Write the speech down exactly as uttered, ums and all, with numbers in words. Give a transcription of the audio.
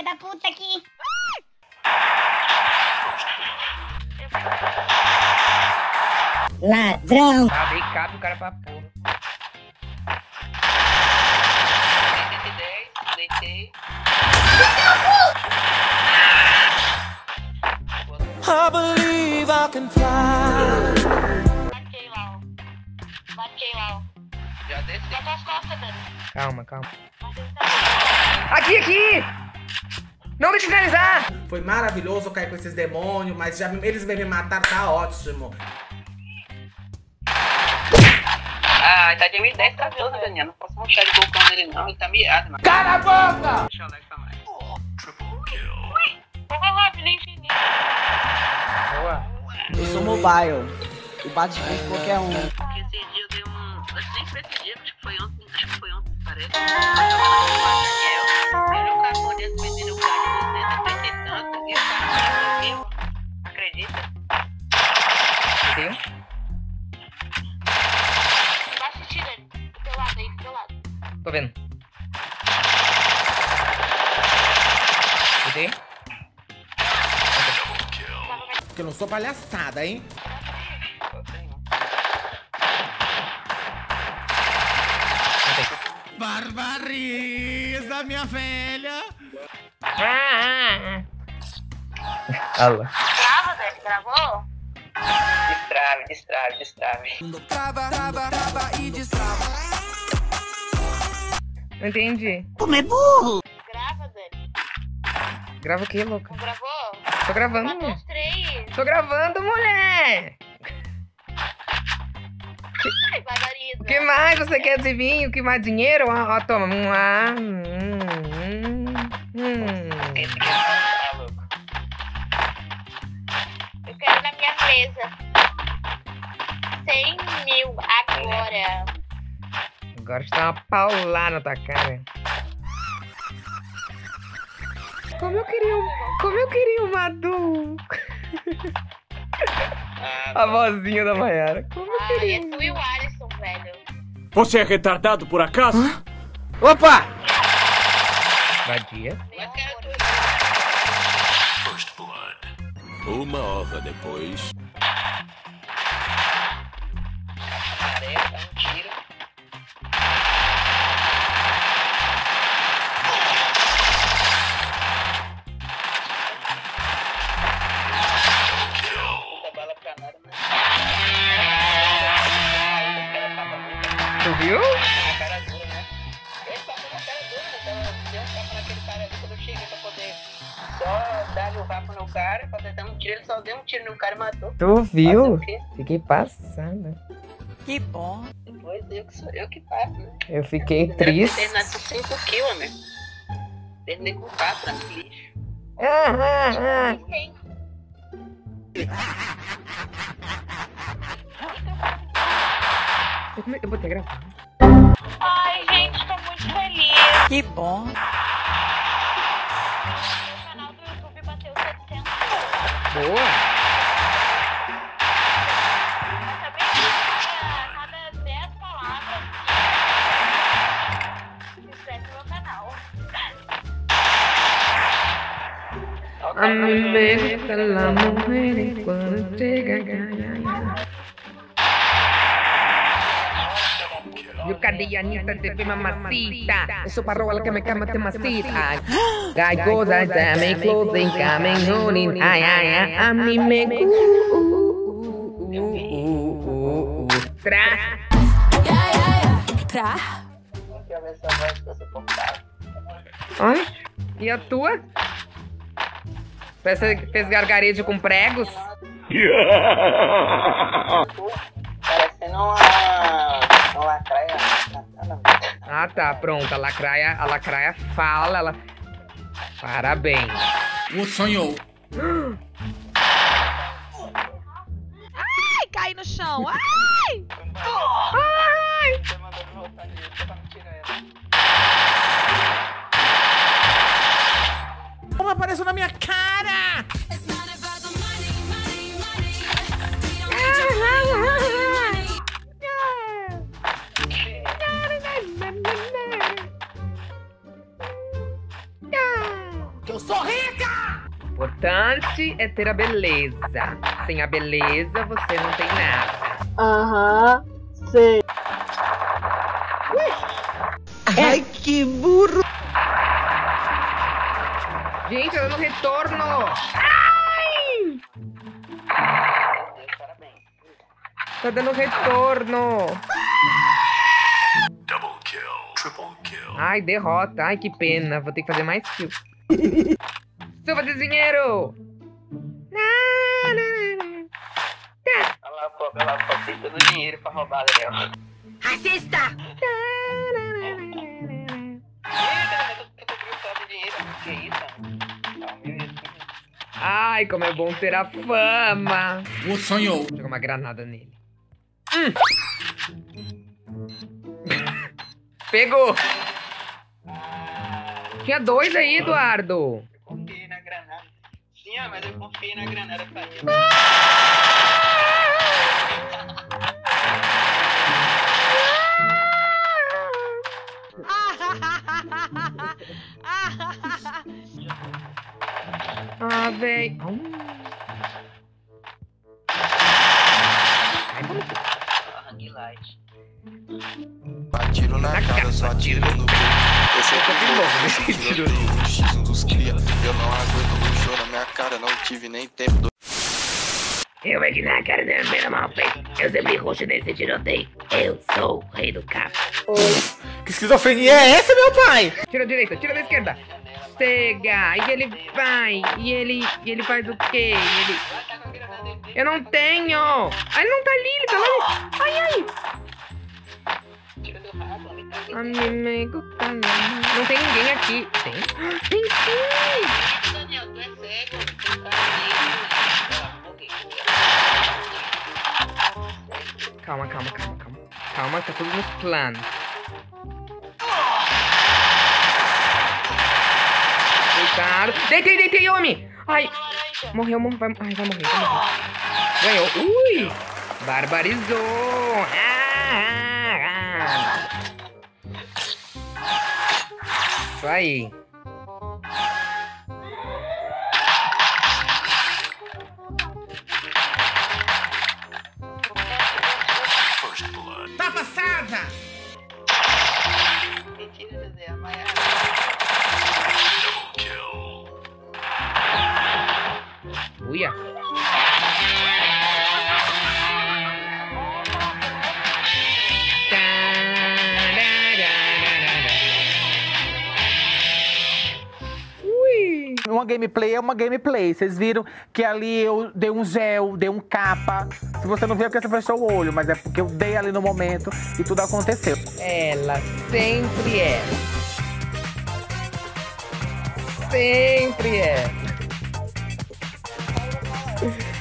da puta aqui. Ladrão. Ah, dei cabe o cara pra porra. Deitei. I believe I can fly. Marquei lá, ó. Marquei lá, ó. Já desci. Bota as costas, Dani. Calma, calma. Aqui, aqui! Não deixa eu finalizar! Foi maravilhoso cair com esses demônios, mas já eles me mataram, tá ótimo. Ah, tá de M dez tá todo, Daniel. Não posso mostrar de bocão nele, não. Ele tá miado, mano. Cala a boca! Deixa eu ler pra mais. Vou rolar vida infinita. Boa. Eu sou mobile. E bate de frente qualquer um. Porque esse dia eu dei um. Acho que nem foi esse dia, acho que foi ontem. Acho que foi ontem, parece. Aí o carro desse vendendo o carro de duzentos, trinta e tanto. E o cara morreu. Acredita? Entendeu? Vai assistir, Dani. Do teu lado aí, do teu lado. Tô vendo. Entendeu? Porque eu não sou palhaçada, hein? Barbariza, minha velha! Alô. Grava, Dani. Gravou? Destrave, destrave, destrave. Trava, trava, trava e destrava. Não entendi. Grava, Dani. Grava o quê, louca? Não gravou? Tô gravando, Matou mulher. os três. Tô gravando, mulher! Ai, barbariza. O que mais você quer, adivinha? O que mais? Dinheiro? Ó, ó, toma. Ah, hum, hum, hum. Eu quero na minha mesa. cem mil agora. Agora está uma paulada na tua cara. Como eu queria um, como eu queria um Madu. A vozinha da Mayara. Como eu Ai, queria. é tu e o Alisson, velho. Você é retardado por acaso? Opa! Vadia. Meu amor. First Blood. Uma hora depois. Tarefa, um tiro. Puta bala pra nada, né? Tu viu? Na cara dura, né? Ele passou na cara dura, então deu um tapa naquele cara ali quando eu cheguei pra poder só dar-lhe o vapo no cara, pra tentar um tiro, ele só deu um tiro no cara e matou. Tu viu? Fazer o quê? Fiquei passada. Que bom. Depois eu que sou eu que passo, né? Eu fiquei é triste. Terminado com cinco quilos, né? Terminei com quatro, né? Lixo. Ah, ah, ah. Tem. Eu, come- eu botei gravar. Ai, gente, tô muito feliz. Que bom. Meu canal do YouTube bateu setecentos. Boa! Sabia que a cada dez palavras se inscreve no meu canal. A me gusta la mujer cuando llega. Yo cadianita de mi mamacita. Eso para robar que me cama te masita. Guy goes I damn closing coming on in. Ay, ay, ay. A mí me gusta. Ai, e a tua? Parece que fez gargarejo com pregos? Parecendo uma, uma lacraia. Ah, tá, pronto. A lacraia, a lacraia fala, ela... Parabéns. O sonhou. Ai, cai no chão. Ai! Ai! Como apareceu na minha cara? Que eu importante é ter a beleza. Sem a beleza, você não tem nada. Aham, sei. Ai, que burro! Gente, eu não retorno! Ai! Parabéns. Tá dando retorno! Double kill. Triple kill. Ai, derrota. Ai, que pena. Vou ter que fazer mais kill. Suba de dinheiro! Olha lá, pobre, olha lá, pobre, tem todo o dinheiro pra roubar, Léo. Racista! Que isso? Ai, como é bom ter a fama! O sonhou. Vou jogar uma granada nele. Hum. Pegou! Tinha dois aí, Eduardo! Eu confiei na granada. Sim, mas eu confiei na granada pra ele. Ah, véi. Hum. Hang light. Atiro na cara, só atiro no peito. Eu sempre vou nesse tiroteio, um X um dos cria. Eu não aguento o show na minha cara, não tive nem tempo do... Eu aqui na cara da minha mal feita. Eu sempre roxo nesse tiroteio. Eu sou o rei do cap. Que esquizofrenia é essa, meu pai? Tira a direita, tira da esquerda. Chega. E ele vai. E ele. E ele faz o quê? E ele. Eu não tenho. Ah, ele não tá ali, ele tá lá. Ai, ai. Amigo, tá lá. Não tem ninguém aqui. Tem? Tem sim. Daniel, tu é cego. Calma, calma, calma, calma. Calma, tá tudo nos planos. Deitado. Deitei, deitei, homem! Ai, morreu, morreu. Vai, ai, vai morrer, vai morrer. Ganhou. Ui! Barbarizou! Ah, ah, ah. Isso aí. Tá passada! Mentira, José, amanhã. Uia. Ui. Uma gameplay é uma gameplay. Vocês viram que ali eu dei um gel, dei um capa. Se você não viu é porque você fechou o olho, mas é porque eu dei ali no momento e tudo aconteceu. Ela sempre é. Sempre é.